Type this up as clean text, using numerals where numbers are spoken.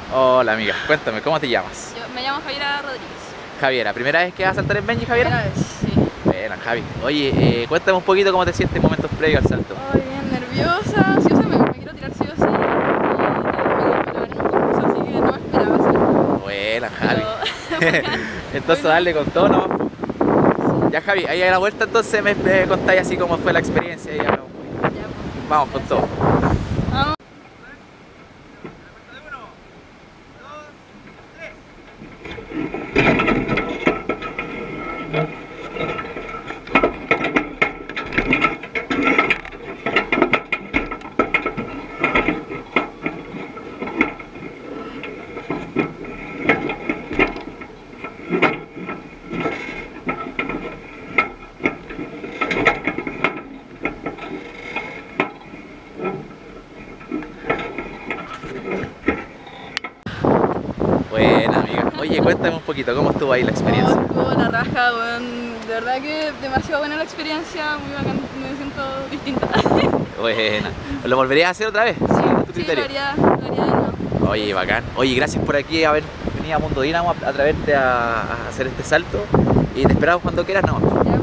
Hola amiga, cuéntame, ¿cómo te llamas? Yo me llamo Javiera Rodríguez. Javiera, ¿primera vez que vas a saltar en Benji, Javiera? Primera vez, sí. Bueno, Javi. Oye, cuéntame un poquito cómo te sientes en momentos previos al salto. Ay, bien nerviosa. Sí, o sea, me quiero tirar sí o sí. Y me preparé un concurso, así que no me esperaba hacerlo. Buena, Javi. Pero... Entonces Bueno, dale con todo nomás, po. sí, Ya, Javi, ahí a la vuelta entonces me contáis así cómo fue la experiencia y hablamos un poquito. ya, pues. Vamos con todo. Vamos. Buena, amiga. Oye, cuéntame un poquito cómo estuvo ahí la experiencia. Oh, estuvo la raja, weón. De verdad que demasiado buena la experiencia, muy bacán, me siento distinta. Buena. ¿Lo volverías a hacer otra vez? Sí, ¿Tu sí, criterio? lo haría de nuevo. Oye, bacán. Oye, gracias por aquí haber venido a Mundo Dínamo a atreverte a hacer este salto. Y te esperamos cuando quieras, no. Ya,